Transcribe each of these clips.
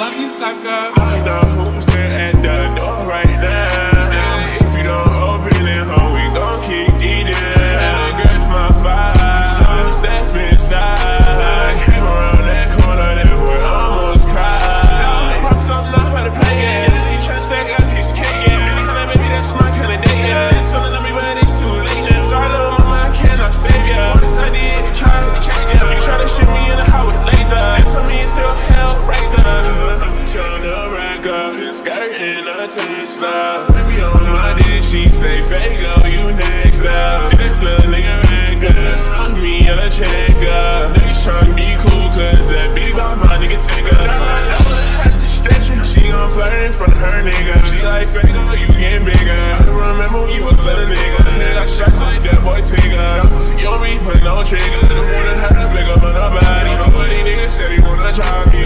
money talker. I know who's there at the door right now. If you don't open it, ho, we gon' keep eating. Girls, my fire, so step inside. Came around that corner, that boy almost cried. Pop something up, how to play it. They tryna stack up his cake, yeah. Anytime, baby, that's my kind of day, yeah. They telling me, but it's too late now. Sorry, little mama, I cannot save ya. All this idea, they try to change ya. You try to ship me in the house with laser. They told me until hell razor. Trying to rack up his skirt in a Tesla. Baby on my dick, she say, Fago, you next up. This little nigga reckless, on me on a checker. Niggas tryna be cool, cause that big about my nigga take her. I have to stretch her. She gon' flirt in front of her nigga. She like, Fago, you getting bigger. I don't remember when you was a little nigga. Got shots like that boy Tigger. You don't be putting no trigger. Don't wanna have to pick up on nobody. Nobody nigga said he wanna chop you.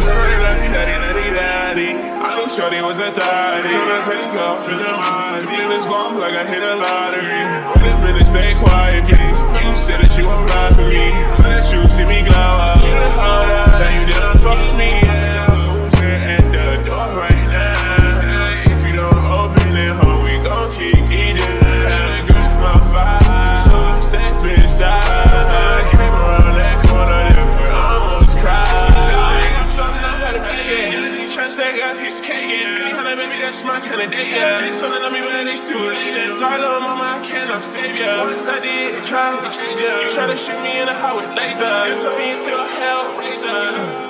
I knew shorty was a thotty. Gonna take off in the mind. Feelings gone like I hit a lottery. Wait a minute, stay quiet, please. You said that you won't ride for me. Let you see me glow up. You done hold up. Now you done fuck with me, yeah. Who's there at the door right now? If you don't open it, ho, we gon' keep eating. Girls, my fire, so step inside. Came around that corner, that boy almost cried. I'm something I had to pay, yeah. Stack up his cake, yeah. Anytime, baby, that's my kind of day, yeah. They told me but it's too late. Sorry, little mama, I cannot save ya. Once I did, try to change ya. You try to shoot me in the house with laser. You told me until hell razor.